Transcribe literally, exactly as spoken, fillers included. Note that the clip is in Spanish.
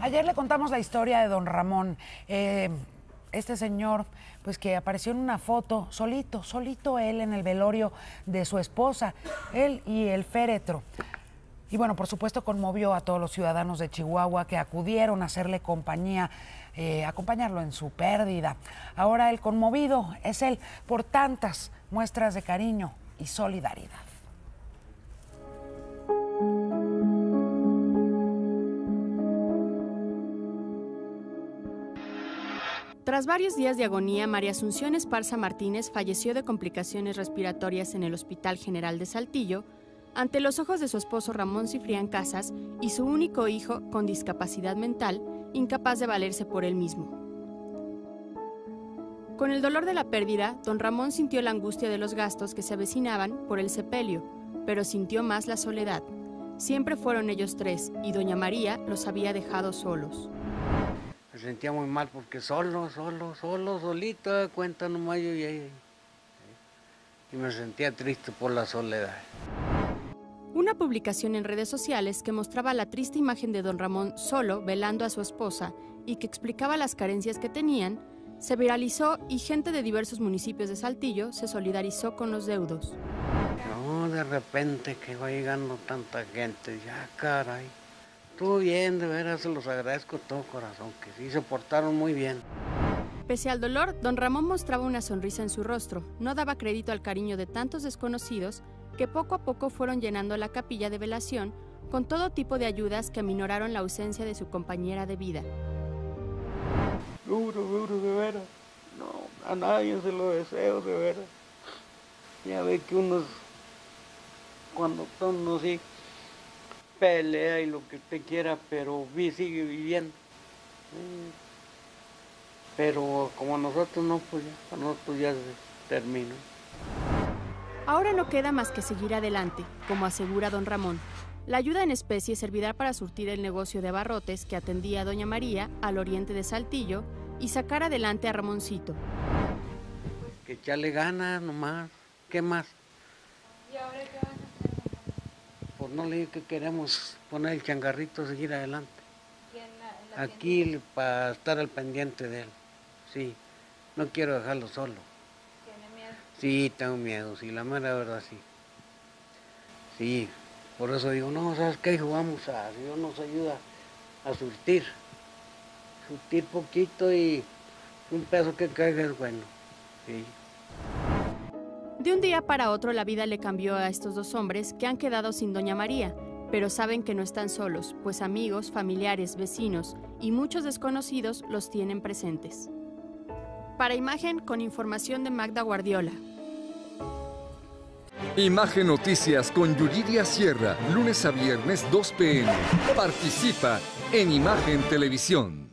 Ayer le contamos la historia de don Ramón, eh, este señor pues que apareció en una foto solito, solito él en el velorio de su esposa, él y el féretro. Y bueno, por supuesto conmovió a todos los ciudadanos de Chihuahua que acudieron a hacerle compañía, eh, acompañarlo en su pérdida. Ahora el conmovido es él por tantas muestras de cariño y solidaridad. Tras varios días de agonía, María Asunción Esparza Martínez falleció de complicaciones respiratorias en el Hospital General de Saltillo, ante los ojos de su esposo Ramón Cifrián Casas y su único hijo con discapacidad mental, incapaz de valerse por él mismo. Con el dolor de la pérdida, don Ramón sintió la angustia de los gastos que se avecinaban por el sepelio, pero sintió más la soledad. Siempre fueron ellos tres y doña María los había dejado solos. Me sentía muy mal porque solo, solo, solo, solito, cuenta nomás yo y ella. Y me sentía triste por la soledad. Una publicación en redes sociales que mostraba la triste imagen de don Ramón solo velando a su esposa y que explicaba las carencias que tenían, se viralizó y gente de diversos municipios de Saltillo se solidarizó con los deudos. No, de repente que va llegando tanta gente, ya caray. Estuvo bien, de veras, se los agradezco de todo corazón, que sí se portaron muy bien. Pese al dolor, don Ramón mostraba una sonrisa en su rostro, no daba crédito al cariño de tantos desconocidos que poco a poco fueron llenando la capilla de velación con todo tipo de ayudas que aminoraron la ausencia de su compañera de vida. Duro, duro, de veras. No, a nadie se lo deseo, de veras. Ya ve que uno, cuando uno sí pelea y lo que usted quiera, pero vi, sigue viviendo. Pero como nosotros no, pues ya, nosotros ya se terminó. Ahora no queda más que seguir adelante, como asegura don Ramón. La ayuda en especie servirá para surtir el negocio de abarrotes que atendía a doña María al oriente de Saltillo y sacar adelante a Ramoncito. Que echarle ganas nomás, ¿qué más? ¿Y ahora qué vas a hacer? Pues no le digo que queremos poner el changarrito, seguir adelante. ¿Quién la, la Aquí tiene? para estar al pendiente de él, sí. No quiero dejarlo solo. ¿Tiene miedo? Sí, tengo miedo, sí, la mera verdad sí. Sí, por eso digo, no, ¿sabes qué? Vamos a, Dios nos ayuda a surtir. Surtir poquito y un peso que caiga es bueno, sí. De un día para otro la vida le cambió a estos dos hombres que han quedado sin doña María, pero saben que no están solos, pues amigos, familiares, vecinos y muchos desconocidos los tienen presentes. Para Imagen, con información de Magda Guardiola. Imagen Noticias con Yuridia Sierra, lunes a viernes dos p m Participa en Imagen Televisión.